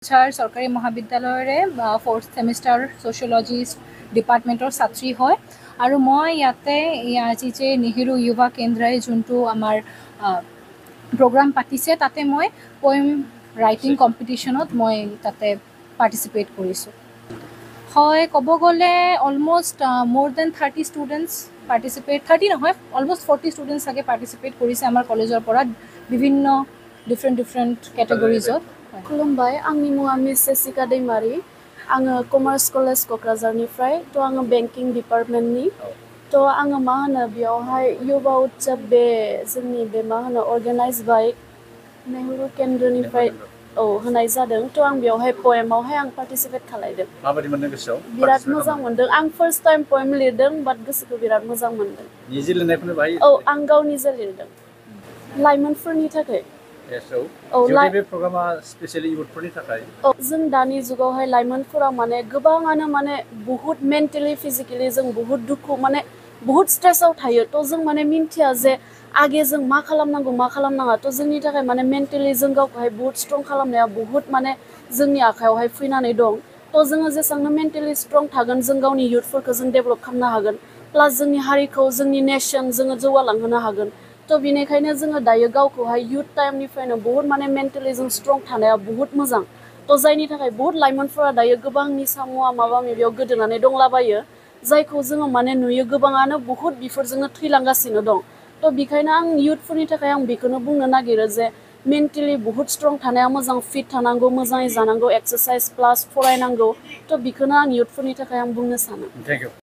सरकारी महाविद्यालयरे 4th semester sociology डिपार्टमेंटर छात्री হয় আৰু মই ইয়াতে আজি যে নেহেৰু युवा केन्द्रই যোনটো আমাৰ प्रोग्राम पातिছে তাতে মই পোয়েম राइटिंग कम्पिटिशনত মই তাতে पार्टिसिपेट কৰিছো হয় কব গলে almost more than 30 students participate 30 নহয় অলমোস্ট 40 स्टूडेंट्स আগে पार्टिसिपेट কৰিছে আমাৰ কলেজৰ পৰা বিভিন্ন डिफरेंट कैटेगरीजत खुलुमबाय आंनि मुङा मिस जेसिका दैमारी आङो कमार्स कलेज कक्राझारनिफ्राय तो आङो बेंकिं डिपार्टमेन्टनि तो आङो मा होनो बेयावहाय युवा उत्सव बे जोंनि बे मा होनो अर्गानाइज बाय नेहरू केन्द्रनिफ्राय होनाय जादों तो आं बेयावहाय पोएमावहाय आं पार्टिसिपेट खालायदों माबायदि मोनदों गोसोआव बिराद मोजां मोनदों आं फर्स्ट टाइम पोएम लिरदों बाट गोसोखौ बिराद मोजां मोनदों निजे लिरनायखौनो बाहाय आं गाव निजे लिरदों लाइमोनफोरनि थाखाय बे प्रग्रामा स्पेशली युथफोरनि थाखाय जों दानि जुगावहाय लाइमोनफोरा माने गोबाङानो माने बहुत मेन्टेलि फिजिकेलि जों बहुत दुखु माने बहुत स्ट्रेसआव थायो तो जों माने मिन्थिया जे आगे जों मा खालामनांगौ मा खालामनाङा तो जोंनि थाखाय माने मेन्टेलि जों गावखौहाय बहुत स्ट्रं खालामनाया बहुत माने जोंनि आखायावहाय फैनानै दं तो जोङो जेसेबांनो मेन्टेलि स्ट्रं थागोन जों गावनि युथफोरखौ जों डेभेलप खालामनो हागोन प्लास जोंनि हारिखौ जोंनि नेशन जोङो जौगालांहोनो हागोन तो बिनिखायनो जोङो दायो गावखौहाय युथ टाइमनिफ्रायनो बहुत माने मेन्टेलि जों स्ट्रं थानाया बहुत मोजां तो जायनि थाखाय बहुत लाइमोनफोरा दायो गोबां निसा मुवा माबा माबियाव गोदोनानै दंलाबायो जायखौ जोङो माने नुयो गोबाङानो बहुत बिफोरजोंनो थैलांगासिनो दं तो बेखायनो आं युथफोरनि थाखाय आं बेखौनो बुंनो नागिरो जे मेन्टेलि बहुत स्ट्रं थानाया मोजां फिट थानांगौ मोजाङै जानांगौ एक्सारसाइज प्लास फरायनांगौ तो बेखौनो आं युथफोरनि थाखाय आं बुंनो सानो। Thank U.